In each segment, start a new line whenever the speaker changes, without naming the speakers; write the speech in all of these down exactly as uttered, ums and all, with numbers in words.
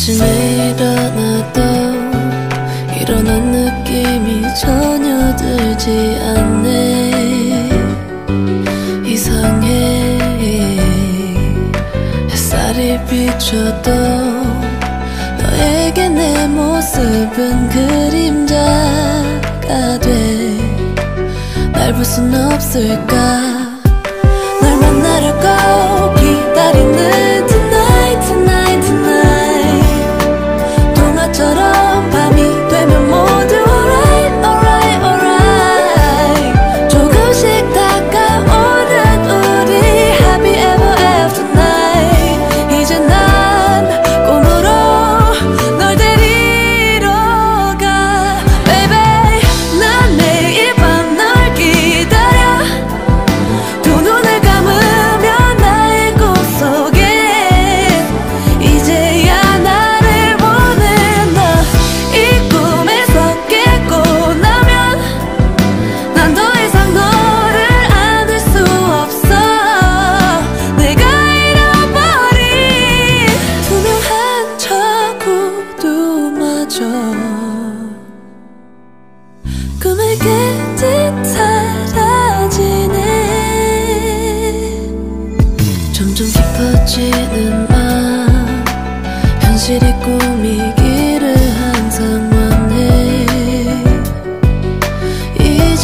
아침에 일어나도 일어난 느낌이 전혀 들지 않네. 이상해. 햇살이 비춰도 너에게 내 모습은 그림자가 돼. 날 볼 순 없을까. 널 만나려고 기다리는 tonight tonight tonight. 동화처럼 밤이 되면 모두 alright alright alright. 조금씩 다가오는 우리 happy ever after night. 이제 난 꿈으로 널 데리러 가 baby. 난 매일 밤 널 기다려. 두 눈을 감으면 나의 꿈속에 이제야 나를 보는 너. 이 꿈에서 깨고 나면 난 더 이상 너를 안을 수 없어. 내가 잃어버린 투명한 저 구두마저 꿈을 깬 듯 사라지네. 점점 깊어지는 맘, 현실이 꿈이기를 항상 원해. 이제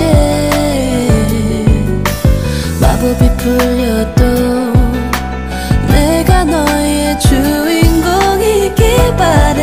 마법이 풀려도 내가 너의 주인공이길 바래.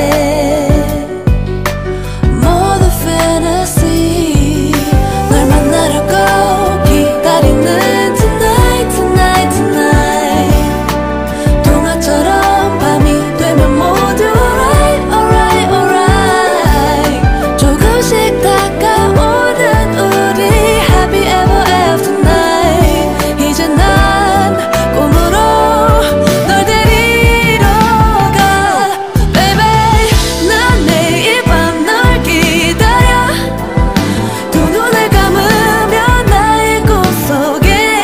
More than fantasy. 널 만나려고 기다리는 tonight tonight tonight. 동화처럼 밤이 되면 모두 alright alright alright. 조금씩 다가오는 우리 happy ever after night. 이제 난 꿈으로 널 데리러 가 baby. 난 매일 밤 널 기다려. 두 눈을 감으면 나의 꿈속에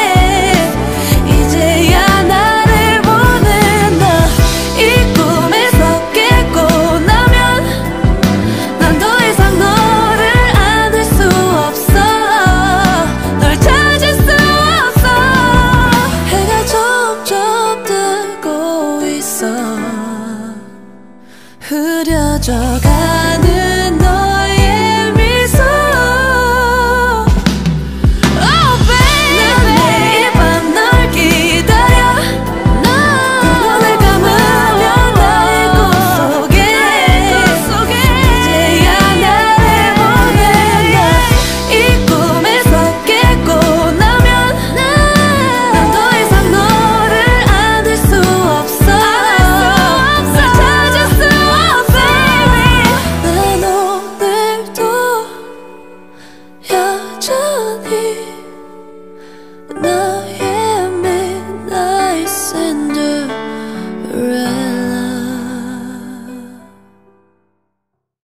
이제야 나를 보는 너. 이 꿈에서 깨고 나면 난 더 이상 너를 안을 수 없어. 널 찾을 수 없어. 해가 점점 뜨고 있어. 흐려져가는 너의 미소. Oh baby. 난 매일 밤 널 기다려. 두 눈을 감으면 나의 꿈속에 이제야 나를 보는 너. 이 꿈에서 깨고 나면 난 더 이상 너를 안을 수 없어. 널 찾을 수 없어. 난 오늘도 여전히